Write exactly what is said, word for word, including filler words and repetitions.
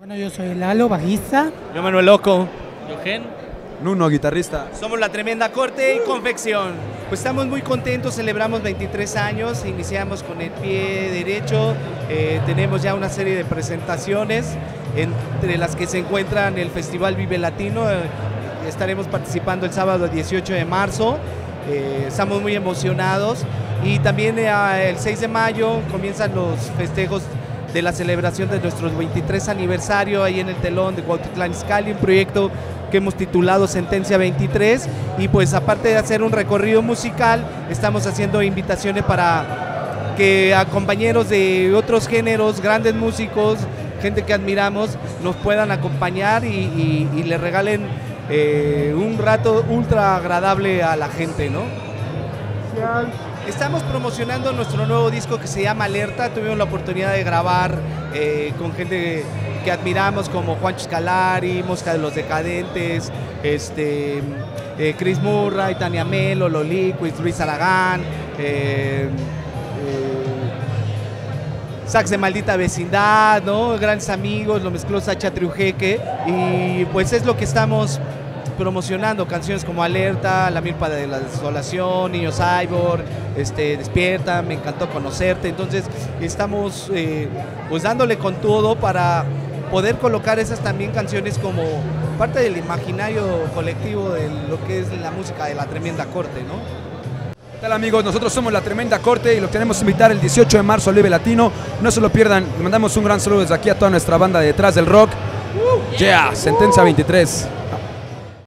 Bueno, yo soy Lalo, bajista. Yo Manuel Loco. Eugen. Nuno, guitarrista. Somos La Tremenda Corte y Confección. Pues estamos muy contentos, celebramos veintitrés años, iniciamos con el pie derecho, eh, tenemos ya una serie de presentaciones, entre las que se encuentran el Festival Vive Latino, eh, estaremos participando el sábado dieciocho de marzo, eh, estamos muy emocionados y también eh, el seis de mayo comienzan los festejos de la celebración de nuestro veintitrés aniversario ahí en el telón de Cuautitlán Izcalli, un proyecto que hemos titulado Sentencia veintitrés, y pues aparte de hacer un recorrido musical, estamos haciendo invitaciones para que a compañeros de otros géneros, grandes músicos, gente que admiramos, nos puedan acompañar y, y, y le regalen eh, un rato ultra agradable a la gente, ¿no? Estamos promocionando nuestro nuevo disco que se llama Alerta. Tuvimos la oportunidad de grabar eh, con gente que admiramos como Juancho Scalari, Mosca de los Decadentes, este, eh, Chris Murray, Tania Melo, Loliquis, Luis Aragán, eh, eh, Sax de Maldita Vecindad, ¿no? Grandes amigos, lo mezcló Sacha Triujeque y pues es lo que estamos promocionando, canciones como Alerta, La Milpa de la Desolación, Niño Cyborg, este, Despierta, Me Encantó Conocerte. Entonces estamos eh, pues dándole con todo para poder colocar esas también canciones como parte del imaginario colectivo de lo que es la música de La Tremenda Corte, ¿no? ¿Qué tal, amigos? Nosotros somos La Tremenda Corte y los queremos invitar el dieciocho de marzo al Vive Latino. No se lo pierdan. Le mandamos un gran saludo desde aquí a toda nuestra banda de Detrás del Rock. Yeah, Sentencia veintitrés.